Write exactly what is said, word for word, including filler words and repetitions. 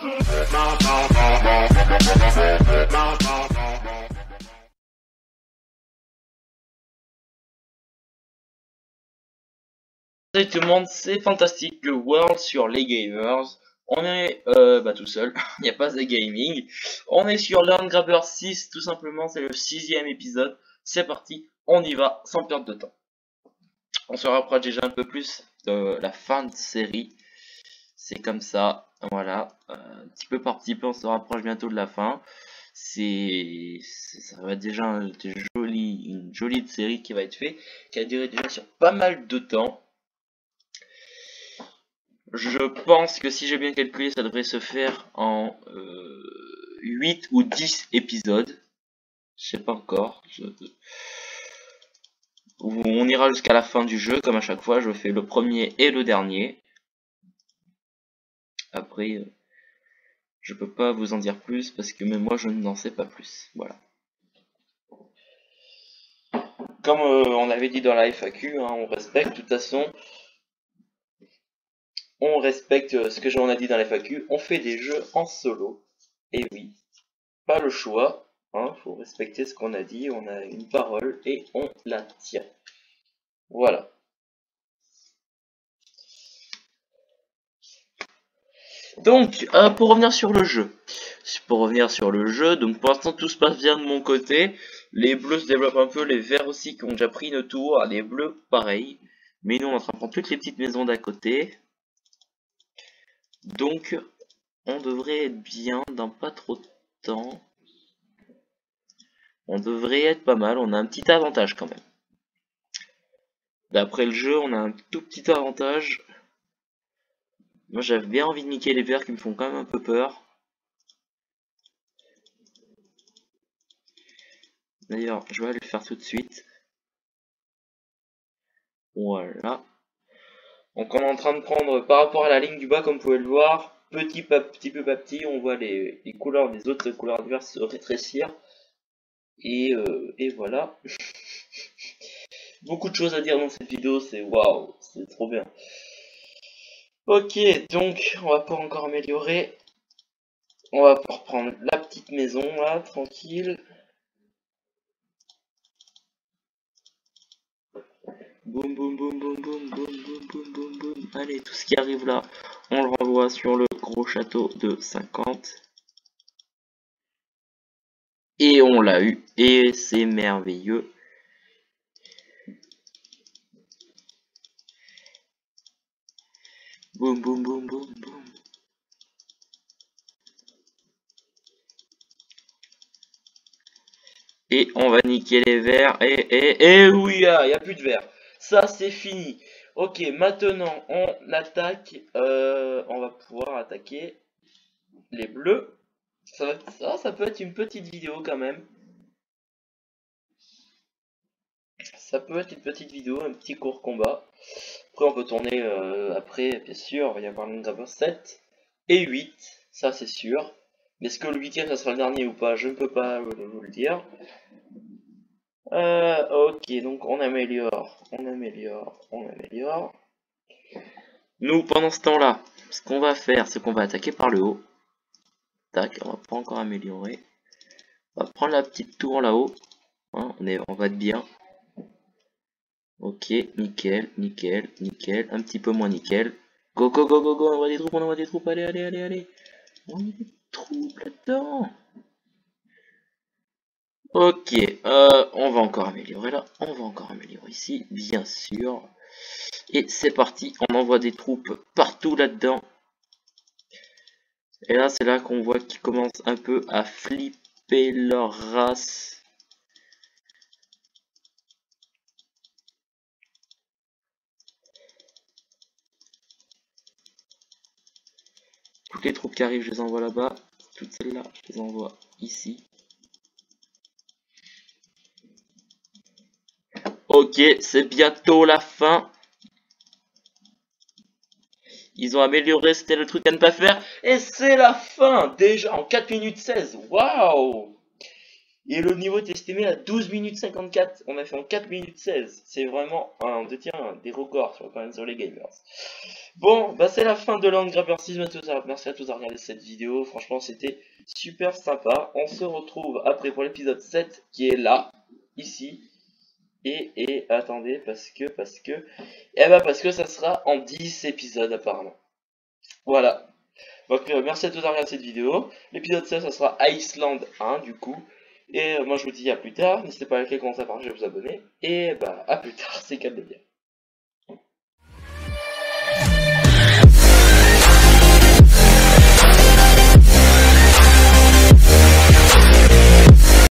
Salut tout le monde, c'est Fantastic World sur les gamers. On est euh, bah, tout seul, il n'y a pas de gaming. On est sur Land Grabber six, tout simplement, c'est le sixième épisode. C'est parti, on y va sans perdre de temps. On se rapproche déjà un peu plus de la fin de série. C'est comme ça, voilà, euh, petit peu par petit peu, on se rapproche bientôt de la fin. C'est, ça va être déjà un, joli, une jolie série qui va être faite, qui a duré déjà sur pas mal de temps. Je pense que si j'ai bien calculé, ça devrait se faire en euh, huit ou dix épisodes. Je sais pas encore. Je... On ira jusqu'à la fin du jeu, comme à chaque fois. Je fais le premier et le dernier. Après, je peux pas vous en dire plus parce que même moi, je n'en sais pas plus. Voilà. Comme euh, on avait dit dans la F A Q, hein, on respecte de toute façon. On respecte ce que j'en ai dit dans la F A Q. On fait des jeux en solo. Et oui, pas le choix. Hein, faut respecter ce qu'on a dit, on a une parole et on la tient. Voilà. Donc, euh, pour revenir sur le jeu. Pour revenir sur le jeu, donc pour l'instant tout se passe bien de mon côté. Les bleus se développent un peu, les verts aussi qui ont déjà pris une tour, les bleus pareil. Mais nous on est en train de prendre toutes les petites maisons d'à côté. Donc, on devrait être bien dans pas trop de temps. On devrait être pas mal, on a un petit avantage quand même. D'après le jeu, on a un tout petit avantage. Moi j'avais bien envie de niquer les verts qui me font quand même un peu peur. D'ailleurs, je vais aller le faire tout de suite. Voilà. Donc on est en train de prendre par rapport à la ligne du bas, comme vous pouvez le voir, petit, pa petit peu à petit, on voit les, les couleurs des autres couleurs diverses se rétrécir. Et, euh, et voilà. Beaucoup de choses à dire dans cette vidéo, c'est waouh, c'est trop bien. Ok, donc on va pas encore améliorer. On va pouvoir prendre la petite maison là, tranquille. Boum boum boum boum boum boum boum boum boum boum. Allez, tout ce qui arrive là, on le renvoie sur le gros château de cinquante. Et on l'a eu, et c'est merveilleux. Boum boum boum boum boum. Et on va niquer les verts. Et, et, et oui, il n'y a plus de verts. Ça, c'est fini. Ok, maintenant, on attaque. Euh, on va pouvoir attaquer les bleus. Ça, va, ça, ça peut être une petite vidéo quand même. Ça peut être une petite vidéo, un petit court combat. Après, on peut tourner euh, après, bien sûr. Il va y avoir Land Grabber sept et huit. Ça, c'est sûr. Mais est-ce que le huitième, ça sera le dernier ou pas? Je ne peux pas vous le dire. Euh, ok, donc on améliore, on améliore, on améliore. Nous, pendant ce temps-là, ce qu'on va faire, c'est qu'on va attaquer par le haut. Tac, on va pas encore améliorer. On va prendre la petite tour là-haut. Hein, on, est, on va être bien. Ok, nickel, nickel, nickel. Un petit peu moins nickel. Go, go, go, go, go, on envoie des troupes, on envoie des troupes. Allez, allez, allez, allez. On a des troupes là-dedans. Ok, euh, on va encore améliorer là. On va encore améliorer ici, bien sûr. Et c'est parti, on envoie des troupes partout là-dedans. Et là, c'est là qu'on voit qu'ils commencent un peu à flipper leur race. Toutes les troupes qui arrivent, je les envoie là-bas. Toutes celles-là, je les envoie ici. Ok, c'est bientôt la fin. Ils ont amélioré, c'était le truc à ne pas faire. Et c'est la fin, déjà en quatre minutes seize. Waouh! Et le niveau est estimé à douze minutes cinquante-quatre. On a fait en quatre minutes seize. C'est vraiment un, on détient des records sur, quand même sur les gamers. Bon, bah c'est la fin de Land Grabber six. Merci à tous d'avoir regardé cette vidéo. Franchement, c'était super sympa. On se retrouve après pour l'épisode sept qui est là, ici. Et, et, attendez, parce que, parce que, eh bah parce que ça sera en dix épisodes apparemment. Voilà. Donc euh, merci à tous d'avoir regardé cette vidéo. L'épisode sept, ça sera Iceland un du coup. Et euh, moi je vous dis à plus tard. N'hésitez pas à liker, commenter, à partager, à vous abonner. Et bah à plus tard, c'est Cap de Bière.